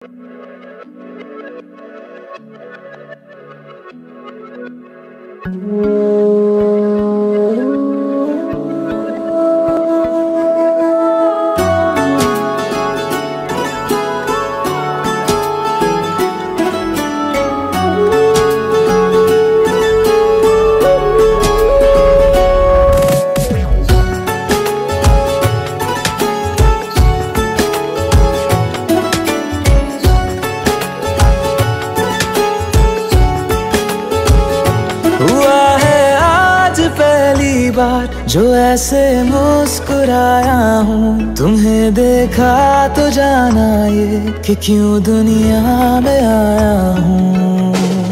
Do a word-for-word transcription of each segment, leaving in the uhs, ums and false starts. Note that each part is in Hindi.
बार जो ऐसे मुस्कुराया हूँ, तुम्हें देखा तो जाना ये कि क्यों दुनिया में आया हूँ।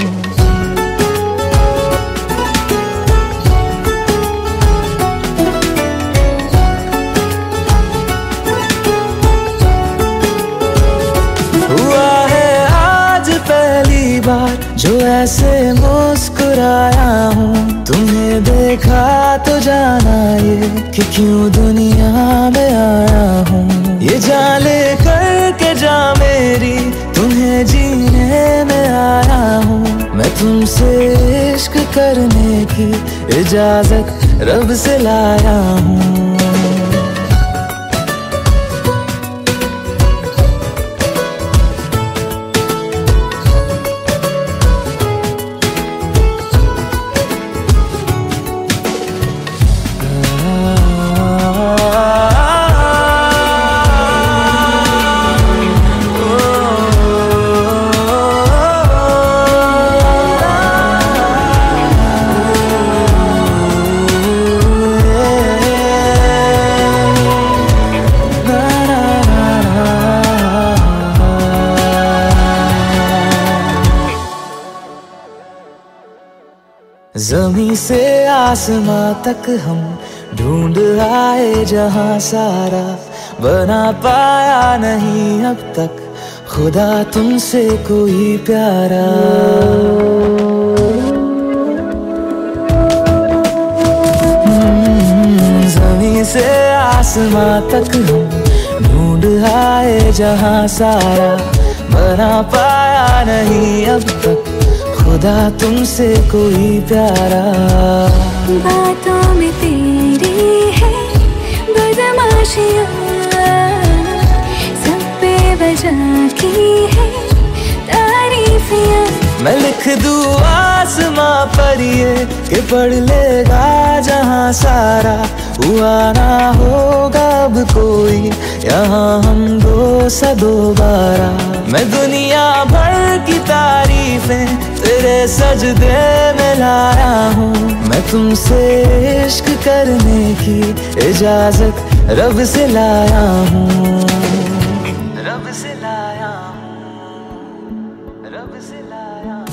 हुआ है आज पहली बार जो ऐसे मुस्कुराया हूँ, तुम्हें देखा तो जाना ये कि क्यों दुनिया में आया हूँ। ये जान ले कर के जा मेरी, तुम्हें जीने में आया हूँ। मैं तुमसे इश्क करने की इजाजत रब से लाया हूँ। ज़मीं से आसमां तक हम ढूंढ आए जहां सारा, बना पाया नहीं अब तक खुदा तुमसे कोई प्यारा। ज़मीं से आसमां तक हम ढूंढ आए जहां सारा, बना पाया नहीं अब तक खुदा तुमसे कोई प्यारा। बातों में तेरी है बदमाशियाँ, सब बेवजह की है तारीफियाँ। मैं लिख दूँ आसमां पर ये कि पढ़ लेगा जहां सारा, हुआ ना होगा अब कोई यहाँ हम दो सा दोबारा। मैं दुनिया भर की तारीफें तेरे सजदे में लाया हूँ। मैं तुमसे इश्क करने की इजाजत रब से लाया हूँ। रब से लाया हूँ, रब से लाया हूँ।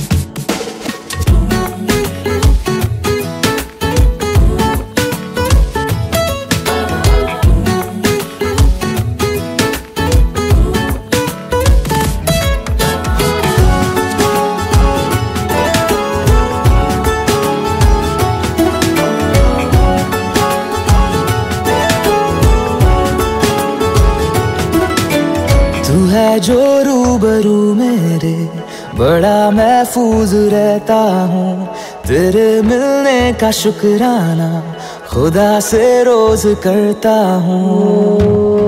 तू है जो रूबरू मेरे, बड़ा महफूज रहता हूँ। तेरे मिलने का शुक्राना खुदा से रोज करता हूँ।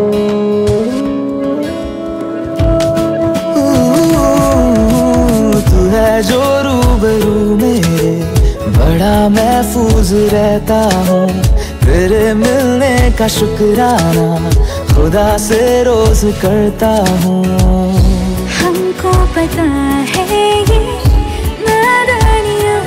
तू है जो रूबरू मेरे, बड़ा महफूज रहता हूँ। तेरे मिलने का शुक्राना खुदा से रोज करता हूँ। हमको पता है ये नादानियाँ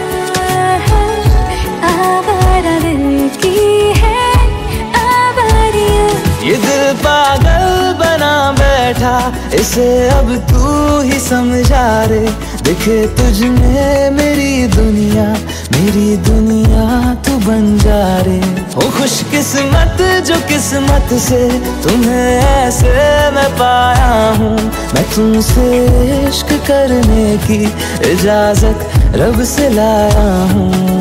आवारा दिल की है आवारियाँ। ये दिल पागल बना बैठा, इसे अब तू ही समझा रे। दिखे तुझ में मेरी दुनिया, मेरी दुनिया तू बन जा रे। हो खुशकिस्मत जो किस्मत से तुम्हें ऐसे मैं पाया हूँ। मैं तुमसे इश्क करने की इजाजत रब से लाया हूँ।